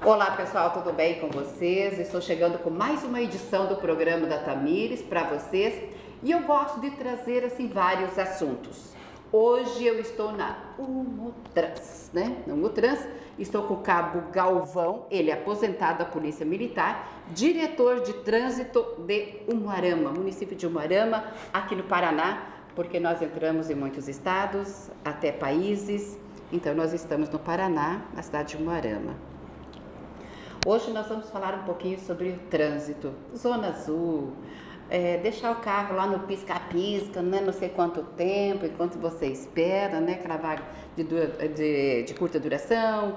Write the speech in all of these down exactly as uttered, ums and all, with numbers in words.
Olá pessoal, tudo bem com vocês? Estou chegando com mais uma edição do programa da Tamires para vocês e eu gosto de trazer assim vários assuntos. Hoje eu estou na Umutrans, né? Na Umutrans, estou com o cabo Galvão, ele é aposentado da Polícia Militar, diretor de trânsito de Umuarama, município de Umuarama, aqui no Paraná, porque nós entramos em muitos estados, até países, então nós estamos no Paraná, na cidade de Umuarama. Hoje nós vamos falar um pouquinho sobre o trânsito, Zona Azul, é, deixar o carro lá no pisca-pisca, né, não sei quanto tempo, enquanto você espera, né, aquela vaga de, de, de curta duração,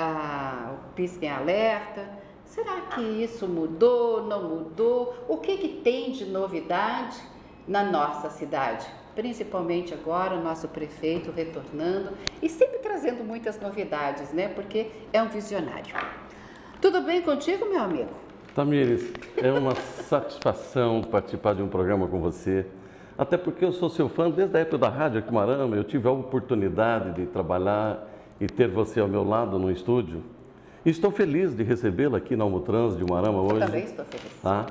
a, o pisca em alerta. Será que isso mudou, não mudou? O que, que tem de novidade na nossa cidade? Principalmente agora o nosso prefeito retornando e sempre trazendo muitas novidades, né, porque é um visionário. Tudo bem contigo, meu amigo? Tamires, é uma satisfação participar de um programa com você, até porque eu sou seu fã desde a época da rádio aqui em Umuarama. Eu tive a oportunidade de trabalhar e ter você ao meu lado no estúdio. E estou feliz de recebê-la aqui na Umutrans de Umuarama hoje. Eu também estou feliz. Tá?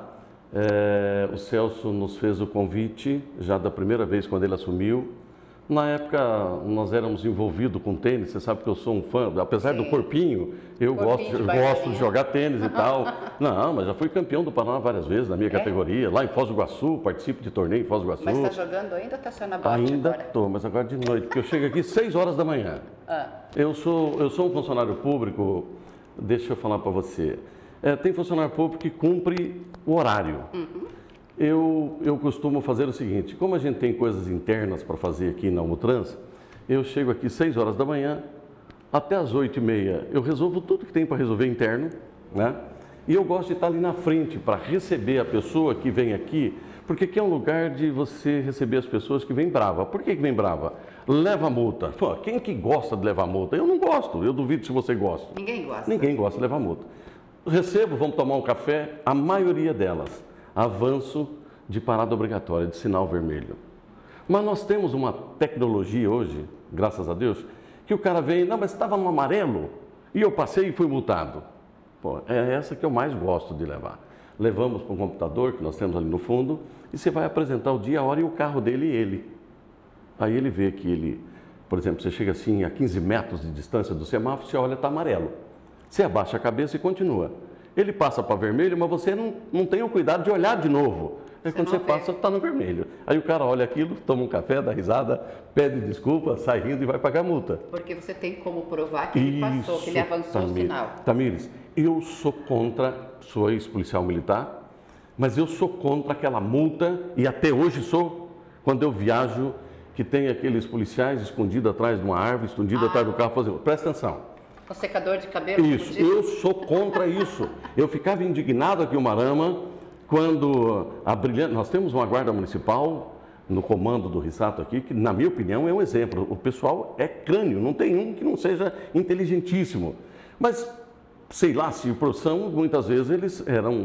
É, o Celso nos fez o convite já da primeira vez quando ele assumiu. Na época, nós éramos envolvidos com tênis, você sabe que eu sou um fã, apesar Sim. do corpinho, eu corpinho gosto, de gosto de jogar tênis e tal. Não, mas já fui campeão do Paraná várias vezes na minha é? categoria, lá em Foz do Iguaçu, participo de torneio em Foz do Iguaçu. Mas está jogando ainda ou está só na bote Ainda agora? estou, mas agora de noite, porque eu chego aqui seis horas da manhã. Ah. Eu, sou, eu sou um funcionário público, deixa eu falar para você, é, tem funcionário público que cumpre o horário. Uhum. Eu, eu costumo fazer o seguinte, como a gente tem coisas internas para fazer aqui na Umutrans, eu chego aqui seis horas da manhã, até as oito e meia eu resolvo tudo que tem para resolver interno, né? E eu gosto de estar ali na frente para receber a pessoa que vem aqui, porque aqui é um lugar de você receber as pessoas que vêm brava. Por que que vem brava? Leva multa. Pô, quem que gosta de levar multa? Eu não gosto, eu duvido se você gosta. Ninguém gosta. Ninguém gosta de levar multa. Recebo, vamos tomar um café, a maioria delas. Avanço de parada obrigatória, de sinal vermelho. Mas nós temos uma tecnologia hoje, graças a Deus, que o cara vem, não, mas estava no amarelo, e eu passei e fui multado. Pô, é essa que eu mais gosto de levar. Levamos para um computador que nós temos ali no fundo, e você vai apresentar o dia, a hora e o carro dele e ele. Aí ele vê que ele, por exemplo, você chega assim a quinze metros de distância do semáforo, você olha, está amarelo. Você abaixa a cabeça e continua. Ele passa para vermelho, mas você não, não tem o cuidado de olhar de novo. Aí quando você passa, está no vermelho. Aí o cara olha aquilo, toma um café, dá risada, pede desculpa, sai rindo e vai pagar a multa. Porque você tem como provar que ele passou, que ele avançou o sinal. Tamires, eu sou contra, sou ex-policial militar, mas eu sou contra aquela multa, e até hoje sou, quando eu viajo, que tem aqueles policiais escondidos atrás de uma árvore, escondidos ah. atrás do carro, fazendo. Presta atenção. O secador de cabelo? Isso, eu sou contra isso. Eu ficava indignado aqui em Umuarama quando a brilhante... Nós temos uma guarda municipal no comando do Rissato aqui, que na minha opinião é um exemplo. O pessoal é crânio, não tem um que não seja inteligentíssimo. Mas, sei lá, se por são, muitas vezes eles eram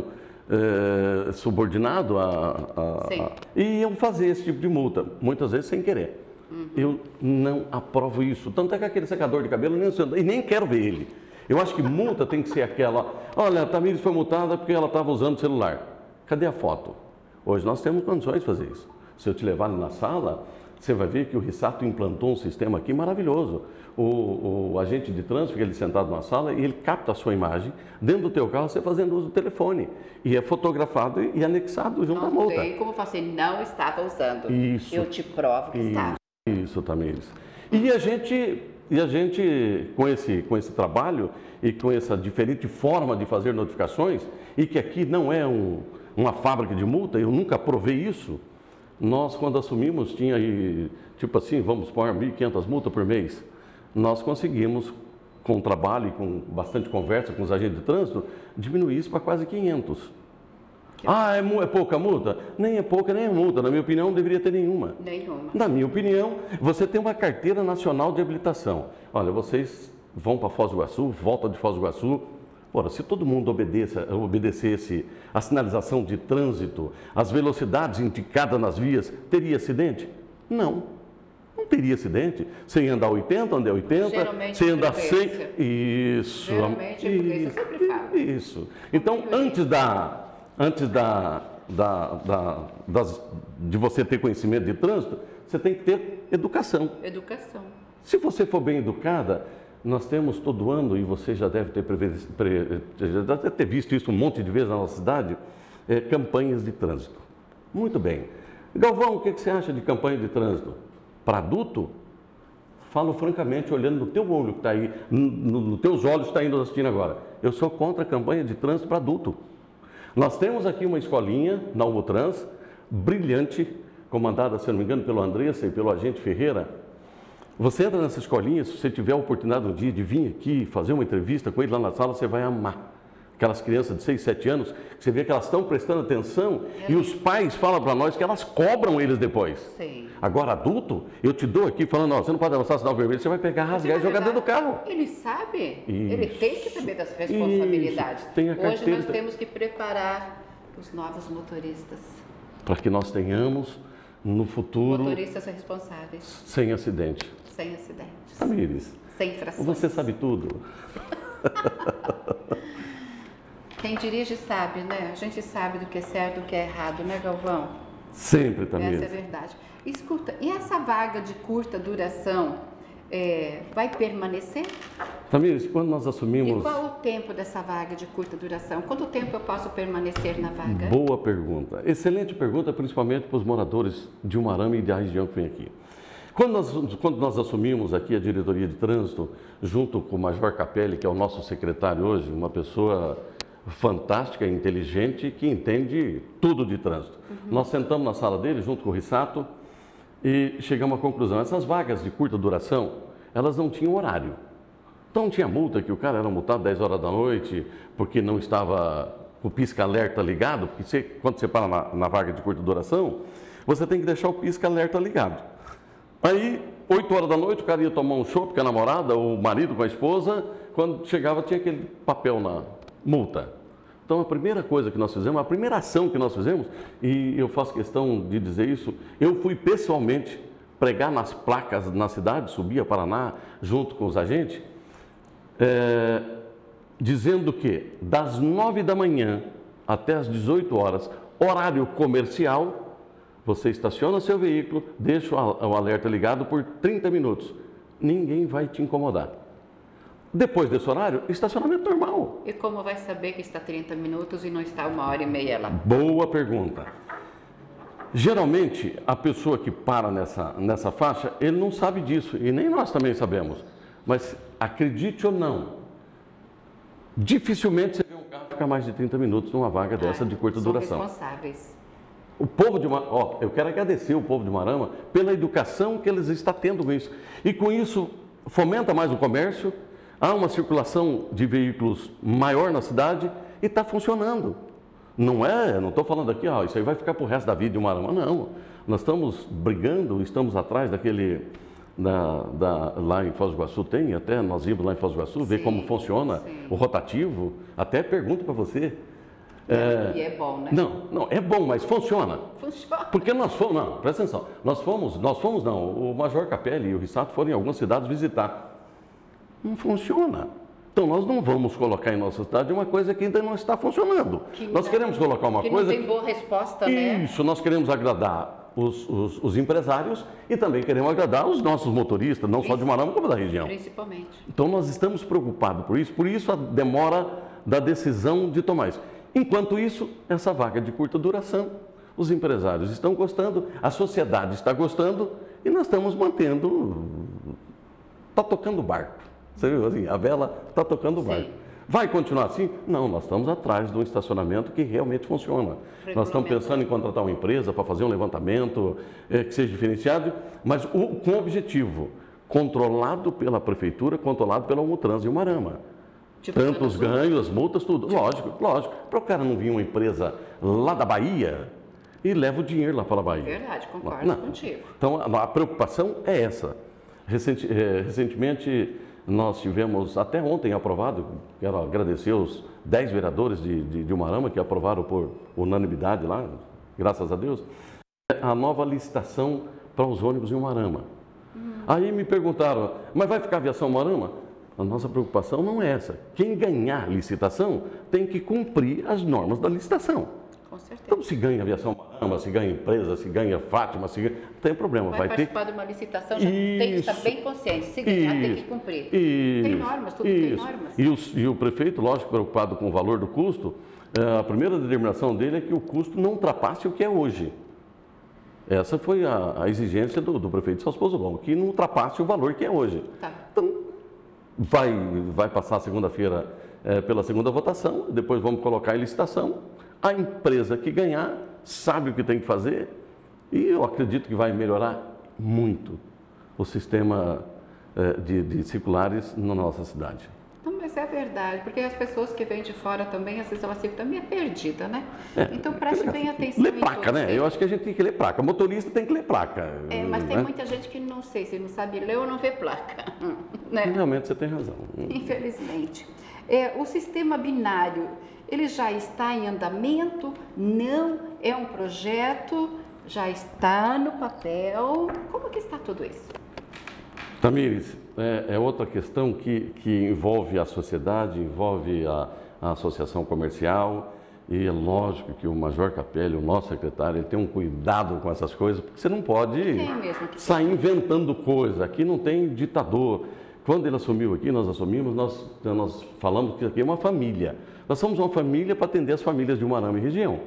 é, subordinados a, a, a... e iam fazer esse tipo de multa, muitas vezes sem querer. Uhum. Eu não aprovo isso. Tanto é que aquele secador de cabelo, nem, e nem quero ver ele. Eu acho que multa tem que ser aquela... Olha, a Tamires foi multada porque ela estava usando o celular. Cadê a foto? Hoje nós temos condições de fazer isso. Se eu te levar ali na sala, você vai ver que o Rissato implantou um sistema aqui maravilhoso. O, o agente de trânsito fica ali sentado na sala e ele capta a sua imagem dentro do teu carro, você fazendo uso do telefone. E é fotografado e, e anexado junto à multa. Não tem como você não estava usando. Isso. Eu te provo que estava. Isso, Tamires. E a gente, e a gente com, esse, com esse trabalho e com essa diferente forma de fazer notificações, e que aqui não é um, uma fábrica de multa, eu nunca provei isso, nós quando assumimos tinha aí, tipo assim, vamos pôr mil e quinhentas multas por mês. Nós conseguimos, com trabalho e com bastante conversa com os agentes de trânsito, diminuir isso para quase quinhentos. Ah, é, é pouca multa? Nem é pouca, nem é multa. Na minha opinião, não deveria ter nenhuma. Nenhuma. Na minha opinião, você tem uma carteira nacional de habilitação. Olha, vocês vão para Foz do Iguaçu, voltam de Foz do Iguaçu. Ora, se todo mundo obedeça, obedecesse a sinalização de trânsito, as velocidades indicadas nas vias, teria acidente? Não. não teria acidente. Sem andar oitenta, andar oitenta, Geralmente sem andar cem. imprudência. Isso. Geralmente imprudência, eu sempre falo. Isso. Então, antes da, antes da, da, da, das, de você ter conhecimento de trânsito, você tem que ter educação. Educação. Se você for bem educada, nós temos todo ano, e você já deve ter, preve, pre, já deve ter visto isso um monte de vezes na nossa cidade, é, campanhas de trânsito. Muito bem. Galvão, o que você acha de campanha de trânsito? Para adulto? Falo francamente, olhando no teu olho que está aí, nos no teus olhos que está indo assistindo agora. Eu sou contra a campanha de trânsito para adulto. Nós temos aqui uma escolinha na Umutrans, brilhante, comandada, se não me engano, pelo Andressa e pelo agente Ferreira. Você entra nessa escolinha, se você tiver a oportunidade um dia de vir aqui fazer uma entrevista com ele lá na sala, você vai amar. Aquelas crianças de seis, sete anos, você vê que elas estão prestando atenção é. E os pais falam para nós que elas cobram eles depois. Sim. Agora, adulto, eu te dou aqui falando, ó, você não pode avançar sinal vermelho, você vai pegar, rasgar e jogar dentro do carro. Ele sabe, Isso. Ele tem que saber das responsabilidades. Isso. Tem a Hoje carteira. nós temos que preparar os novos motoristas. Para que nós tenhamos, no futuro... Motoristas responsáveis. Sem acidente. Sem acidentes. Tamires. Sem infrações. Você sabe tudo. Quem dirige sabe, né? A gente sabe do que é certo e do que é errado, né, Galvão? Sempre, Tamires. Essa é a verdade. Escuta, e essa vaga de curta duração é, vai permanecer? Tamires, quando nós assumimos... E qual o tempo dessa vaga de curta duração? Quanto tempo eu posso permanecer na vaga? Boa pergunta. Excelente pergunta, principalmente para os moradores de Umuarama e da região que vem aqui. Quando nós, quando nós assumimos aqui a diretoria de trânsito, junto com o Major Capelli, que é o nosso secretário hoje, uma pessoa fantástica, inteligente, que entende tudo de trânsito. Uhum. Nós sentamos na sala dele, junto com o Rissato, e chegamos à conclusão. Essas vagas de curta duração, elas não tinham horário. Então tinha multa, que o cara era multado dez horas da noite, porque não estava com o pisca-alerta ligado, porque você, quando você para na, na vaga de curta duração, você tem que deixar o pisca-alerta ligado. Aí, oito horas da noite, o cara ia tomar um chopp com a namorada, ou o marido com a esposa, quando chegava tinha aquele papel na multa. Então, a primeira coisa que nós fizemos, a primeira ação que nós fizemos, e eu faço questão de dizer isso, eu fui pessoalmente pregar nas placas na cidade, subia Paraná, junto com os agentes, é, dizendo que das nove da manhã até as dezoito horas, horário comercial, você estaciona seu veículo, deixa o alerta ligado por trinta minutos. Ninguém vai te incomodar. Depois desse horário, estacionamento normal. E como vai saber que está trinta minutos e não está uma hora e meia lá? Boa pergunta. Geralmente, a pessoa que para nessa, nessa faixa, ele não sabe disso, e nem nós também sabemos. Mas, acredite ou não, dificilmente você vê um carro ficar mais de trinta minutos numa vaga dessa ah, de curta são duração. Responsáveis. O povo de Umuarama, ó, eu quero agradecer o povo de Umuarama pela educação que eles estão tendo com isso. E com isso, fomenta mais o comércio, há uma circulação de veículos maior na cidade e está funcionando. Não é, não estou falando aqui, ó, isso aí vai ficar para o resto da vida de Umuarama, não. Nós estamos brigando, estamos atrás daquele, da, da, lá em Foz do Iguaçu tem, até nós íamos lá em Foz do Iguaçu, sim, ver como funciona sim. o rotativo, até pergunto para você. É, e é bom, né? Não, não, é bom, mas funciona. Funciona. Porque nós fomos, não, presta atenção, nós fomos, nós fomos não, o Major Capelli e o Rissato foram em algumas cidades visitar. Não funciona. Então nós não vamos colocar em nossa cidade uma coisa que ainda não está funcionando. Que nós não, queremos colocar uma que coisa... Que não tem boa resposta, isso, né? Isso, nós queremos agradar os, os, os empresários e também queremos agradar os nossos motoristas, não só de Umuarama, como da região. Principalmente. Então nós estamos preocupados por isso, por isso a demora da decisão de tomar isso. Enquanto isso, essa vaga de curta duração, os empresários estão gostando, a sociedade está gostando e nós estamos mantendo, está tocando o barco. Você viu assim, a vela está tocando o barco. Sim. Vai continuar assim? Não, nós estamos atrás de um estacionamento que realmente funciona. Nós estamos pensando em contratar uma empresa para fazer um levantamento é, que seja diferenciado, mas o, com o objetivo, controlado pela prefeitura, controlado pela Umutrans e Umuarama. Tipo, tanto os ganhos, as multas, tudo. Tipo. Lógico, lógico. Para o cara não vir uma empresa lá da Bahia e leva o dinheiro lá para a Bahia. Verdade, concordo não. contigo. Então, a, a preocupação é essa. Recenti, é, recentemente, nós tivemos, até ontem aprovado, quero agradecer os dez vereadores de, de, de Umuarama que aprovaram por unanimidade lá, graças a Deus, a nova licitação para os ônibus em Umuarama. Aí me perguntaram, mas vai ficar aviação Moarama? A nossa preocupação não é essa. Quem ganhar a licitação tem que cumprir as normas da licitação. Com certeza. Então, se ganha aviação Moarama, se ganha empresa, se ganha Fátima, se ganha... não tem problema. Vai, vai participar ter... de uma licitação, já tem que estar bem consciente. Se ganhar, tem que cumprir. Isso, tem normas, tudo isso. tem normas. E o, e o prefeito, lógico, preocupado com o valor do custo, a primeira determinação dele é que o custo não ultrapasse o que é hoje. Essa foi a, a exigência do, do prefeito Celso Pozzobon, que não ultrapasse o valor que é hoje. Tá. Então, vai, vai passar segunda-feira é, pela segunda votação, depois vamos colocar em licitação. A empresa que ganhar sabe o que tem que fazer e eu acredito que vai melhorar muito o sistema é, de, de circulares na nossa cidade. Não, mas é verdade, porque as pessoas que vêm de fora também, às vezes elas ficam também é perdida, né? É, então preste bem atenção. Ler placa, né? Eu acho que a gente tem que ler placa. Motorista tem que ler placa. É, mas tem né? muita gente que não sei, se não sabe ler ou não vê placa. Né? Realmente você tem razão. Infelizmente. É, o sistema binário, ele já está em andamento? Não? É um projeto? Já está no papel? Como que está tudo isso? Tamires, é, é outra questão que, que envolve a sociedade, envolve a, a associação comercial e é lógico que o Major Capelli, o nosso secretário, ele tem um cuidado com essas coisas, porque você não pode sair inventando coisa. Aqui não tem ditador. Quando ele assumiu aqui, nós assumimos, nós, nós falamos que aqui é uma família. Nós somos uma família para atender as famílias de Umarama e região.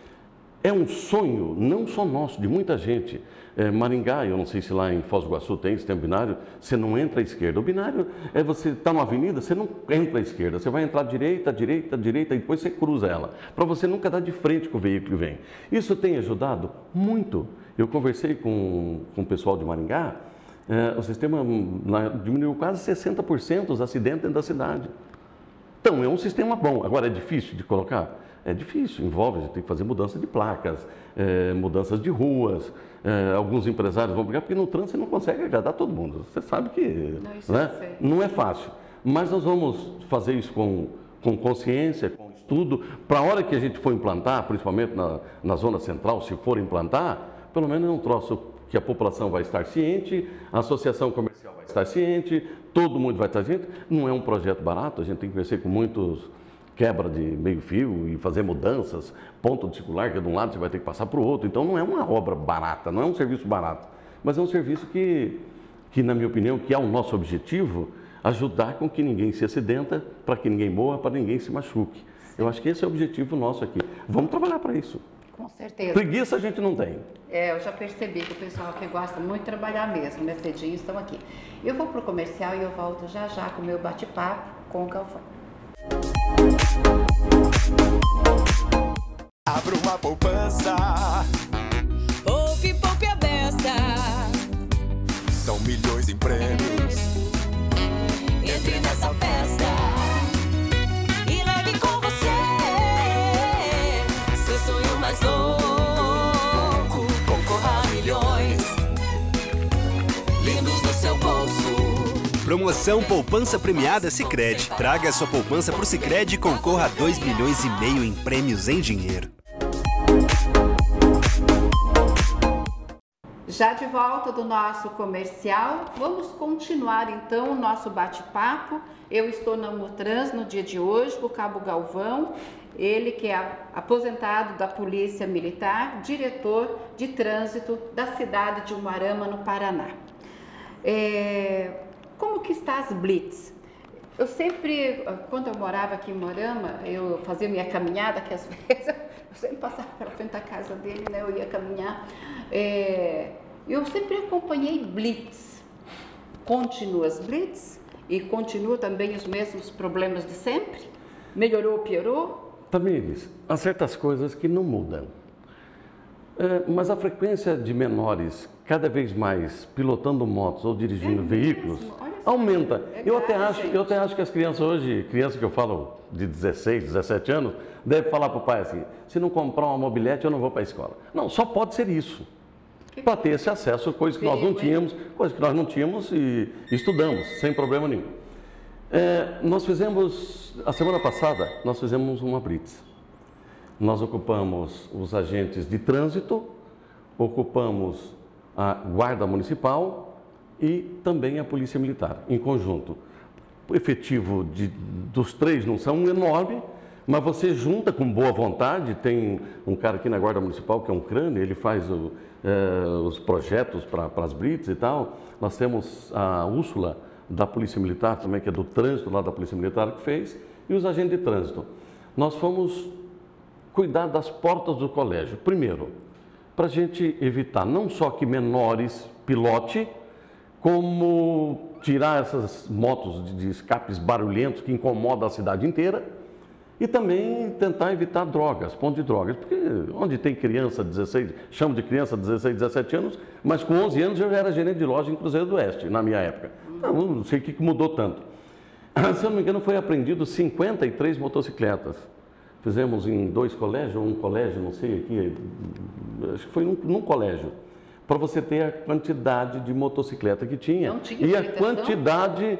É um sonho, não só nosso, de muita gente. É, Maringá, eu não sei se lá em Foz do Iguaçu tem sistema binário, você não entra à esquerda. O binário é você está numa avenida, você não entra à esquerda, você vai entrar à direita, à direita, à direita e depois você cruza ela, para você nunca dar de frente com o veículo que vem. Isso tem ajudado muito. Eu conversei com, com o pessoal de Maringá, é, o sistema lá, diminuiu quase sessenta por cento os acidentes dentro da cidade. Então, é um sistema bom. Agora, é difícil de colocar? É difícil, envolve, a gente tem que fazer mudança de placas, é, mudanças de ruas, é, alguns empresários vão brigar, porque no trânsito você não consegue agradar todo mundo. Você sabe que não, isso né, não é fácil. Mas nós vamos fazer isso com, com consciência, com estudo, para a hora que a gente for implantar, principalmente na, na zona central, se for implantar, pelo menos é um troço que a população vai estar ciente, a associação comercial vai estar ciente, todo mundo vai estar ciente. Não é um projeto barato, a gente tem que conversar com muitos... quebra de meio fio e fazer mudanças, ponto de circular, que de um lado você vai ter que passar para o outro. Então não é uma obra barata, não é um serviço barato, mas é um serviço que, que na minha opinião, que é o nosso objetivo, ajudar com que ninguém se acidenta, para que ninguém morra, para ninguém se machuque. Sim. Eu acho que esse é o objetivo nosso aqui. Vamos trabalhar para isso. Com certeza. Preguiça a gente não tem. É, eu já percebi que o pessoal que gosta muito de trabalhar mesmo, né, cedinho, estão aqui. Eu vou para o comercial e eu volto já já com o meu bate-papo com o Galvão. Abra uma poupança. Poupe, poupe a beça. São milhões em prêmios. Entre nessa festa e leve com você seu sonho mais louco. Concorra a milhões lindos no seu bolso. Promoção Poupança Premiada Sicredi. Traga a sua poupança para o Sicredi e concorra a dois milhões e meio em prêmios em dinheiro. Já de volta do nosso comercial, vamos continuar então o nosso bate-papo. Eu estou na Mutrans no dia de hoje com o Cabo Galvão, ele que é aposentado da Polícia Militar, diretor de trânsito da cidade de Umarama, no Paraná. É... Como que está as blitz? Eu sempre, quando eu morava aqui em Umarama, eu fazia minha caminhada, que às vezes eu sempre passava pela frente da casa dele, né? Eu ia caminhar. É, eu sempre acompanhei blitz. Continua as blitz e continua também os mesmos problemas de sempre? Melhorou ou piorou? Tamires, há certas coisas que não mudam. É, mas a frequência de menores cada vez mais pilotando motos ou dirigindo é veículos aumenta. É eu, grave, até acho, eu até acho que as crianças hoje, crianças que eu falo de dezesseis, dezessete anos, devem falar para o pai assim, se não comprar uma mobilete eu não vou para a escola. Não, só pode ser isso. Para ter esse acesso, coisa que nós não tínhamos, coisa que nós não tínhamos e estudamos, sem problema nenhum. É, nós fizemos, a semana passada, nós fizemos uma blitz. Nós ocupamos os agentes de trânsito, ocupamos a guarda municipal e também a Polícia Militar, em conjunto. O efetivo de, dos três não são enorme, mas você junta com boa vontade. Tem um cara aqui na Guarda Municipal que é um crânio, ele faz o, eh, os projetos para as blitz e tal. Nós temos a Úrsula da Polícia Militar também, que é do trânsito lá da Polícia Militar, que fez, e os agentes de trânsito. Nós fomos cuidar das portas do colégio. Primeiro, para a gente evitar não só que menores pilote, como tirar essas motos de escapes barulhentos que incomodam a cidade inteira, e também tentar evitar drogas, ponto de drogas, porque onde tem criança, dezesseis, chamo de criança dezesseis, dezessete anos, mas com onze anos eu já era gerente de loja em Cruzeiro do Oeste, na minha época. Não, não sei o que mudou tanto. Se eu não me engano, foi apreendido cinquenta e três motocicletas. Fizemos em dois colégios, ou um colégio, não sei, aqui, acho que foi num, num colégio, para você ter a quantidade de motocicleta que tinha, não tinha e a quantidade,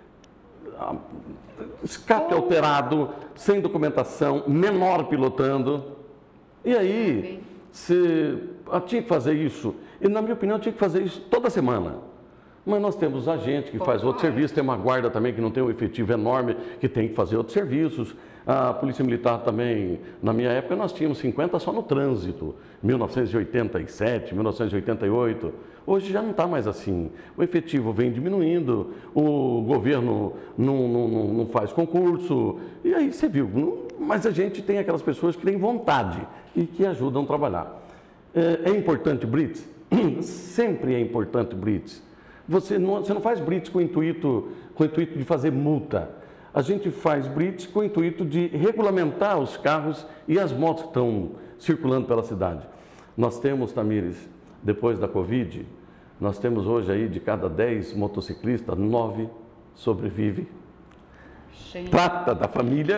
a, escape oh. alterado, sem documentação, menor pilotando. E aí, okay. se, eu tinha que fazer isso, e na minha opinião, eu tinha que fazer isso toda semana. Mas nós temos agente que faz outro serviço, tem uma guarda também que não tem um efetivo enorme, que tem que fazer outros serviços. A Polícia Militar também, na minha época, nós tínhamos cinquenta só no trânsito, mil novecentos e oitenta e sete, mil novecentos e oitenta e oito. Hoje já não está mais assim. O efetivo vem diminuindo, o governo não, não, não faz concurso, e aí você viu. Não, mas a gente tem aquelas pessoas que têm vontade e que ajudam a trabalhar. É, é importante blitz? Sempre é importante blitz. Você não, você não faz blitz com o intuito, com o intuito de fazer multa. A gente faz blitz com o intuito de regulamentar os carros e as motos que estão circulando pela cidade. Nós temos, Tamires, depois da Covid, nós temos hoje aí de cada dez motociclistas, nove sobrevivem. Gente. Prata da família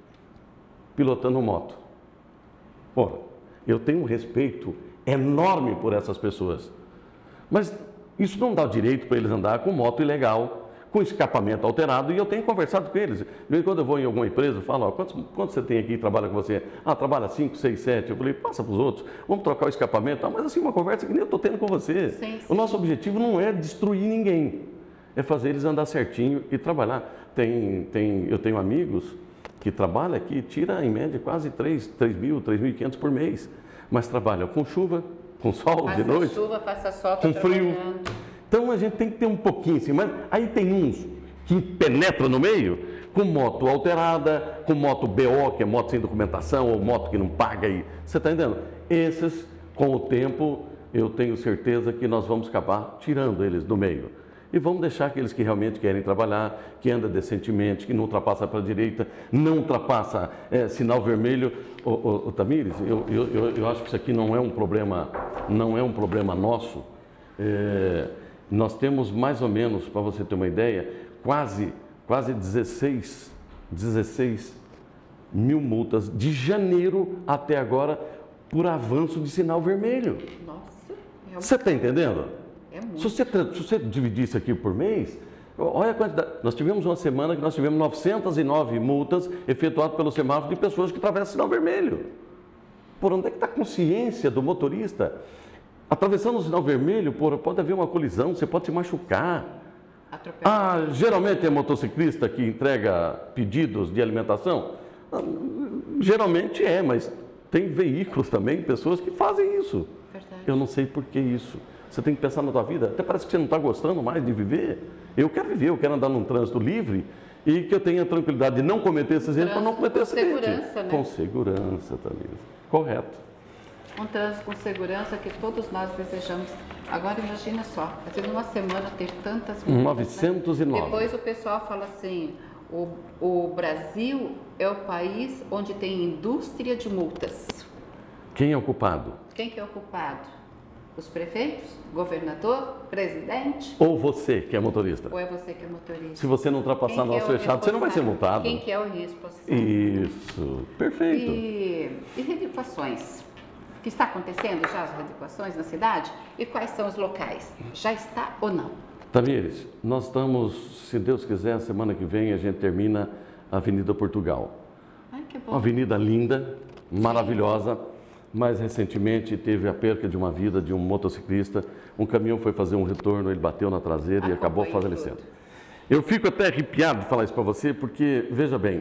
pilotando moto. Ora, eu tenho um respeito enorme por essas pessoas, mas isso não dá o direito para eles andar com moto ilegal, com escapamento alterado, e eu tenho conversado com eles. De vez em quando eu vou em alguma empresa, eu falo, ó, quantos, quantos você tem aqui que trabalha com você? Ah, trabalha cinco, seis, sete. Eu falei, passa para os outros, vamos trocar o escapamento. Ah, mas assim, uma conversa que nem eu estou tendo com você. Sim, sim. O nosso objetivo não é destruir ninguém, é fazer eles andar certinho e trabalhar. Tem, tem, eu tenho amigos que trabalham aqui, tira em média quase três mil, três mil e quinhentos por mês, mas trabalham com chuva, com sol, faça de noite, chuva, faça sol, com frio. Então a gente tem que ter um pouquinho assim, mas aí tem uns que penetram no meio com moto alterada, com moto B O, que é moto sem documentação, ou moto que não paga. E, você está entendendo? Esses, com o tempo, eu tenho certeza que nós vamos acabar tirando eles do meio. E vamos deixar aqueles que realmente querem trabalhar, que andam decentemente, que não ultrapassa para a direita, não ultrapassa é, sinal vermelho. Ô, ô, ô, Tamires, eu, eu, eu, eu acho que isso aqui não é um problema, não é um problema nosso. É, nós temos mais ou menos, para você ter uma ideia, quase, quase dezesseis mil multas de janeiro até agora por avanço de sinal vermelho. Nossa, é um... Você está entendendo? É muito. Se você, se você dividir isso aqui por mês, olha a quantidade. Nós tivemos uma semana que nós tivemos novecentas e nove multas efetuadas pelo semáforo de pessoas que atravessam sinal vermelho. Por onde é que está a consciência do motorista? Atravessando o sinal vermelho, por, pode haver uma colisão, você pode se machucar. Ah, geralmente é motociclista que entrega pedidos de alimentação? Geralmente é, mas tem veículos também, pessoas que fazem isso. Verdade. Eu não sei por que isso. Você tem que pensar na tua vida. Até parece que você não está gostando mais de viver. Eu quero viver, eu quero andar num trânsito livre e que eu tenha a tranquilidade de não cometer esses erros para não cometer acidente. Com segurança, né? Com segurança, Tamires. Correto. Um trânsito com segurança que todos nós desejamos. Agora imagina só, fazer uma semana ter tantas multas. novecentos e nove. Né? Depois o pessoal fala assim, o, o Brasil é o país onde tem indústria de multas. Quem é o culpado? Quem que é o culpado? Os prefeitos? Governador? Presidente? Ou você que é motorista? Ou é você que é motorista? Se você não ultrapassar no nosso fechado, você não vai ser multado. Quem que é o responsável? Isso, perfeito. E, e reeducações? Que está acontecendo já as reeducações na cidade? E quais são os locais? Já está ou não? Tamires, nós estamos, se Deus quiser, semana que vem a gente termina a Avenida Portugal. Ai, que bom. Uma avenida linda, maravilhosa. mais recentemente teve a perca de uma vida de um motociclista. Um caminhão foi fazer um retorno, ele bateu na traseira e acabou falecendo. Eu fico até arrepiado de falar isso para você, porque, veja bem,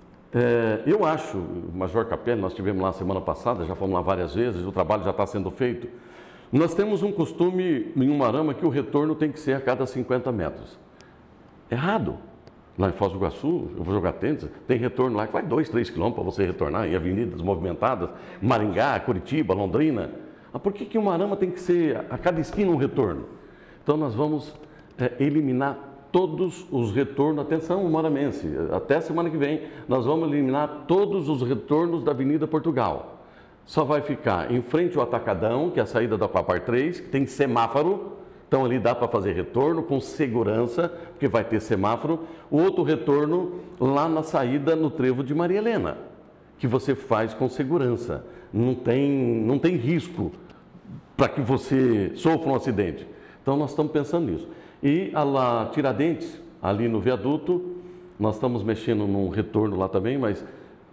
é, eu acho, Major Capelli, nós estivemos lá semana passada, já fomos lá várias vezes, o trabalho já está sendo feito. Nós temos um costume em Umuarama que o retorno tem que ser a cada cinquenta metros. Errado. Lá em Foz do Iguaçu, eu vou jogar tênis, tem retorno lá que vai dois, três quilômetros para você retornar em avenidas movimentadas, Maringá, Curitiba, Londrina. Mas por que que Umuarama tem que ser a cada esquina um retorno? Então nós vamos é, eliminar todos os retornos, atenção umuaramense, até semana que vem nós vamos eliminar todos os retornos da Avenida Portugal. Só vai ficar em frente ao Atacadão, que é a saída da Coapar três, que tem semáforo. Então ali dá para fazer retorno com segurança, porque vai ter semáforo. O outro retorno lá na saída no trevo de Maria Helena, que você faz com segurança. Não tem, não tem risco para que você sofra um acidente. Então nós estamos pensando nisso. E a lá Tiradentes, ali no viaduto, nós estamos mexendo num retorno lá também, mas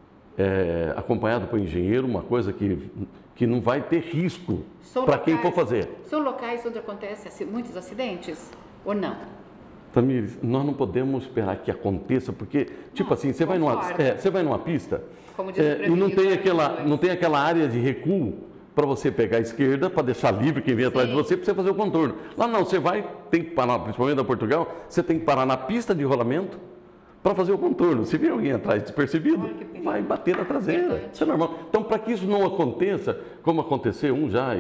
é, acompanhado por engenheiro, uma coisa que... que não vai ter risco para quem for fazer. São locais onde acontecem muitos acidentes ou não? Tamires, nós não podemos esperar que aconteça, porque, tipo não, assim, você vai, numa, é, você vai numa pista é, e não tem, aquela, não tem aquela área de recuo para você pegar a esquerda, para deixar livre quem vem atrás de você, para você fazer o contorno. Lá não, você vai, tem que parar, principalmente na Portugal, você tem que parar na pista de rolamento para fazer o contorno. Se vir alguém atrás despercebido, vai bater na traseira. Isso é normal. Então, para que isso não aconteça, como aconteceu um já e,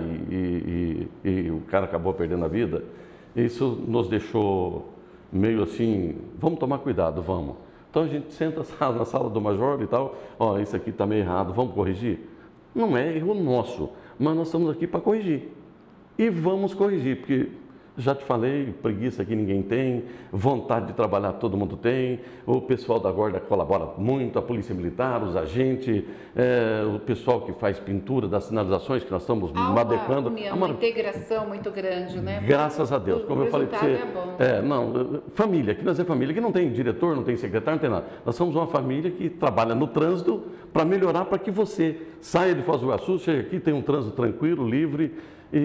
e, e, e o cara acabou perdendo a vida, isso nos deixou meio assim, vamos tomar cuidado, vamos. Então, a gente senta na sala do major e tal, ó, isso aqui está meio errado, vamos corrigir? Não é erro nosso, mas nós estamos aqui para corrigir. E vamos corrigir, porque... já te falei, preguiça que ninguém tem, vontade de trabalhar todo mundo tem, o pessoal da Guarda colabora muito, a Polícia Militar, os agentes, é, o pessoal que faz pintura das sinalizações que nós estamos Há madecando. Uma, união, uma integração muito grande, né? Graças a Deus, como o eu falei para você. É, bom. É, não, família, aqui nós é família, que não tem diretor, não tem secretário, não tem nada. Nós somos uma família que trabalha no trânsito para melhorar, para que você saia de Foz do Iguaçu, chegue aqui, tenha um trânsito tranquilo, livre,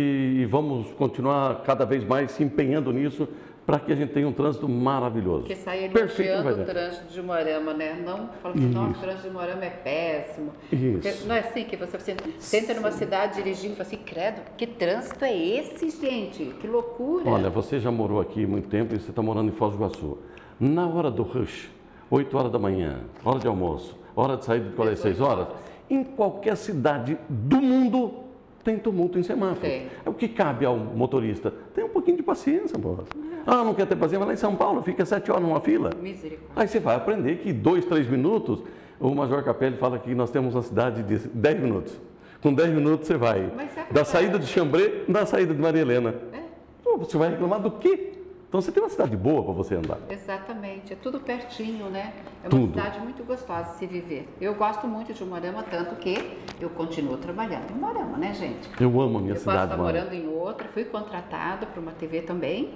e vamos continuar cada vez mais se empenhando nisso para que a gente tenha um trânsito maravilhoso. Que saia elogiando o trânsito de Umuarama, né? Não falando assim, nossa, o trânsito de Umuarama é péssimo. Isso. Porque não é assim que você, você senta numa cidade dirigindo e fala assim, credo, que trânsito é esse, gente? Que loucura. Olha, você já morou aqui há muito tempo e você está morando em Foz do Iguaçu. Na hora do rush, oito horas da manhã, hora de almoço, hora de saída de colégio, seis horas, em qualquer cidade do mundo, tem tumulto em semáforo. Tem. É o que cabe ao motorista. Tem um pouquinho de paciência, pô. Ah, não quer ter paciência? Vai lá em São Paulo, fica sete horas numa fila. Misericórdia. Aí você vai aprender que dois, três minutos, o Major Capelli fala que nós temos uma cidade de dez minutos. Com dez minutos você vai da saída de Xambrê na saída de Maria Helena. É. Pô, você vai reclamar do quê? Então você tem uma cidade boa para você andar. Exatamente, é tudo pertinho, né? É uma Tudo. cidade muito gostosa de se viver. Eu gosto muito de Umuarama, tanto que eu continuo trabalhando em Umuarama, né, gente? Eu amo a minha eu cidade, Eu posso estar morando em outra, fui contratada para uma T V também,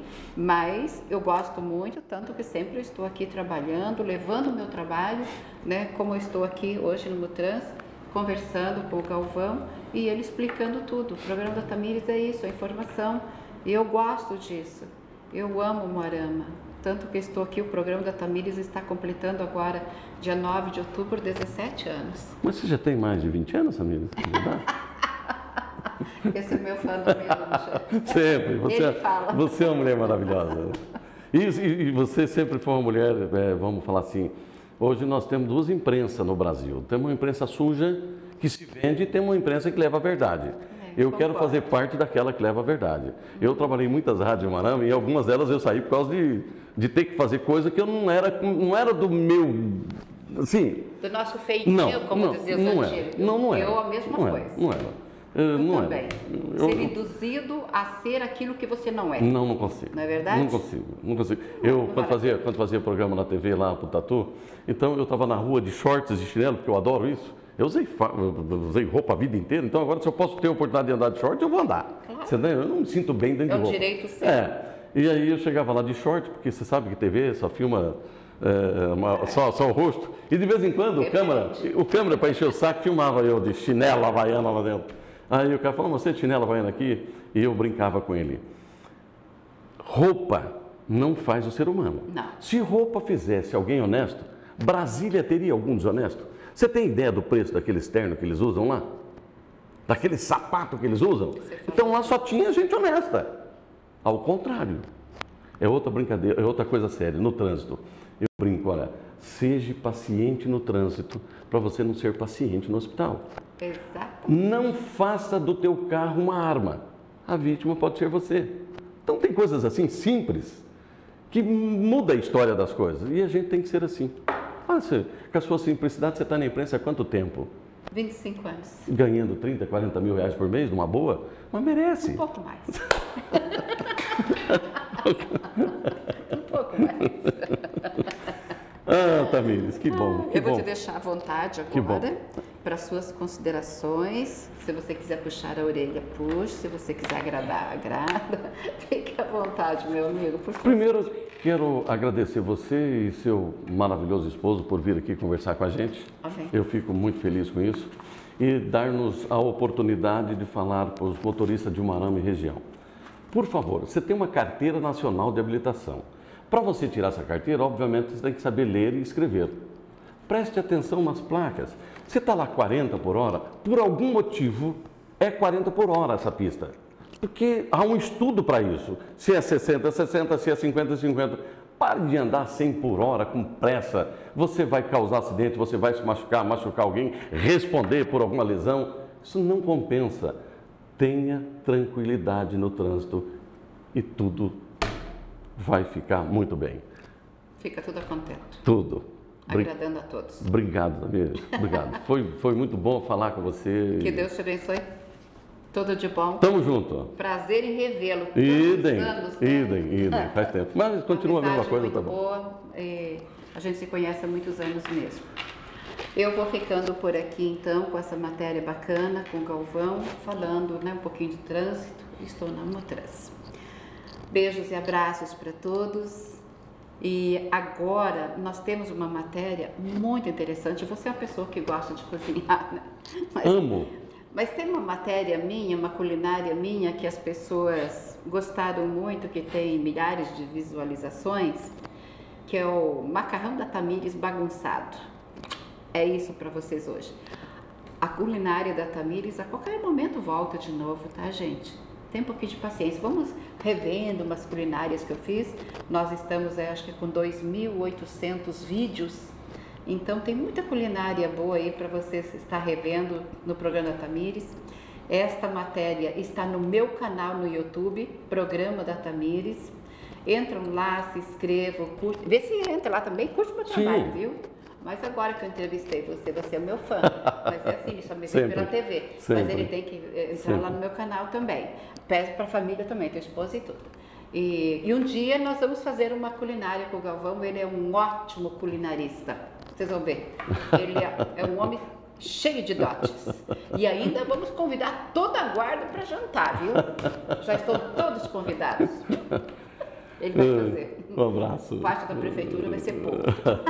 mas eu gosto muito, tanto que sempre eu estou aqui trabalhando, levando o meu trabalho, né? Como eu estou aqui hoje no Mutrans, conversando com o Galvão e ele explicando tudo. O programa da Tamires é isso, a informação, e eu gosto disso. Eu amo Umuarama, tanto que estou aqui, o programa da Tamires está completando agora, dia nove de outubro, dezessete anos. Mas você já tem mais de vinte anos, Tamires? Esse é o meu fã do mesmo, Sempre. Você, Ele fala. Você é uma mulher maravilhosa. E, e, e você sempre foi uma mulher, é, vamos falar assim, hoje nós temos duas imprensas no Brasil. Temos uma imprensa suja que se vende e temos uma imprensa que leva a verdade. Eu quero fazer parte daquela que leva a verdade. Eu trabalhei em muitas rádios em Umuarama e algumas delas eu saí por causa de, de ter que fazer coisa que eu não era, não era do meu, assim... Do nosso feitio, não, como não, dizia os não antigos. era, não, não era. Eu a mesma não coisa. Era, não era. Eu, eu não também. Era. Ser Eu, induzido a ser aquilo que você não é. Não, não consigo. Não é verdade? Não consigo, não consigo. Eu, quando fazia, quando fazia programa na T V lá pro Tatu, então eu estava na rua de shorts e chinelo, porque eu adoro isso. Eu usei, eu usei roupa a vida inteira, então agora se eu posso ter a oportunidade de andar de short, eu vou andar. Claro. Você, eu não me sinto bem dentro É de um roupa. direito seu. É. E aí eu chegava lá de short, porque você sabe que T V só filma é, uma, só, só o rosto. E de vez em quando o câmera, o câmera para encher o saco filmava eu de chinelo, havaiana lá dentro. Aí o cara falou, você de chinela vai aqui? E eu brincava com ele. Roupa não faz o ser humano. Não. Se roupa fizesse alguém honesto, Brasília teria algum desonesto? Você tem ideia do preço daquele externo que eles usam lá? Daquele sapato que eles usam? Então lá só tinha gente honesta. Ao contrário. É outra brincadeira, é outra coisa séria. No trânsito, eu brinco, olha, seja paciente no trânsito para você não ser paciente no hospital. Exato. Não faça do teu carro uma arma. A vítima pode ser você. Então tem coisas assim simples que muda a história das coisas. E a gente tem que ser assim. Ah, você, com a sua simplicidade, você está na imprensa há quanto tempo? vinte e cinco anos. Ganhando trinta, quarenta mil reais por mês, numa boa? Mas merece. Um pouco mais. um pouco mais. Ah, Tamires, que bom. Que Eu vou bom. te deixar à vontade Que bom. agora para suas considerações. Se você quiser puxar a orelha, puxe. Se você quiser agradar, agrada. Fique à vontade, meu amigo, por favor. Primeiro, quero agradecer você e seu maravilhoso esposo por vir aqui conversar com a gente. Amém. Eu fico muito feliz com isso. E dar-nos a oportunidade de falar para os motoristas de Umarama e região. Por favor, você tem uma carteira nacional de habilitação. Para você tirar essa carteira, obviamente, você tem que saber ler e escrever. Preste atenção nas placas. Você está lá quarenta por hora, por algum motivo é quarenta por hora essa pista. Porque há um estudo para isso. Se é sessenta, é sessenta, se é cinquenta, é cinquenta. Pare de andar cem por hora com pressa. Você vai causar acidente, você vai se machucar, machucar alguém, responder por alguma lesão. Isso não compensa. Tenha tranquilidade no trânsito e tudo vai ficar muito bem. Fica tudo contente. Tudo. Bri- Agradando a todos. Obrigado, Tamires. Obrigado. Foi, foi muito bom falar com você. Que Deus te abençoe. Tudo de bom. Tamo junto. Prazer em revê-lo. Tantos Idem, anos, né? idem, idem. Faz tempo. Mas continua a mesma Amizade coisa, muito tá bom. boa. E a gente se conhece há muitos anos mesmo. Eu vou ficando por aqui então com essa matéria bacana, com o Galvão, falando, né, um pouquinho de trânsito. Estou na Motras. Beijos e abraços para todos. E agora nós temos uma matéria muito interessante. Você é uma pessoa que gosta de cozinhar, né? Mas, Amo. mas tem uma matéria minha, uma culinária minha que as pessoas gostaram muito, que tem milhares de visualizações, que é o macarrão da Tamires bagunçado. É isso para vocês hoje. A culinária da Tamires a qualquer momento volta de novo, tá, gente? Tem um pouquinho de paciência. Vamos revendo umas culinárias que eu fiz. Nós estamos, é, acho que com dois mil e oitocentos vídeos. Então tem muita culinária boa aí para vocês estar revendo no programa da Tamires. Esta matéria está no meu canal no YouTube, Programa da Tamires. Entram lá, se inscrevam, curtem. Vê se entra lá também, curte o meu trabalho, Sim. viu? Mas agora que eu entrevistei você, você é meu fã. Mas é assim, ele só me vê Sempre. pela T V. Sempre. Mas ele tem que entrar Sempre. lá no meu canal também. Peço para a família também, tua esposa e tudo. E, e um dia nós vamos fazer uma culinária com o Galvão. Ele é um ótimo culinarista. Vocês vão ver. Ele é, é um homem cheio de dotes. E ainda vamos convidar toda a guarda para jantar, viu? Já estão todos convidados. Ele vai fazer. Um abraço. Parte da prefeitura vai ser pouco.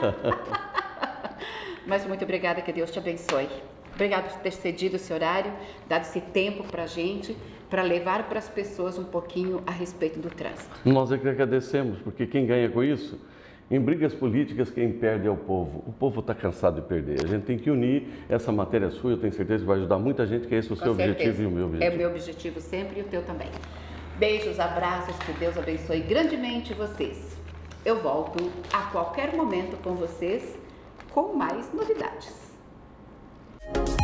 Mas muito obrigada, que Deus te abençoe. Obrigada por ter cedido esse horário, dado esse tempo para a gente, para levar para as pessoas um pouquinho a respeito do trânsito. Nós é que agradecemos, porque quem ganha com isso, em brigas políticas, quem perde é o povo. O povo está cansado de perder. A gente tem que unir essa matéria sua, eu tenho certeza que vai ajudar muita gente, que esse é o Com seu certeza. objetivo e o meu objetivo. É o meu objetivo sempre e o teu também. Beijos, abraços, que Deus abençoe grandemente vocês. Eu volto a qualquer momento com vocês com mais novidades.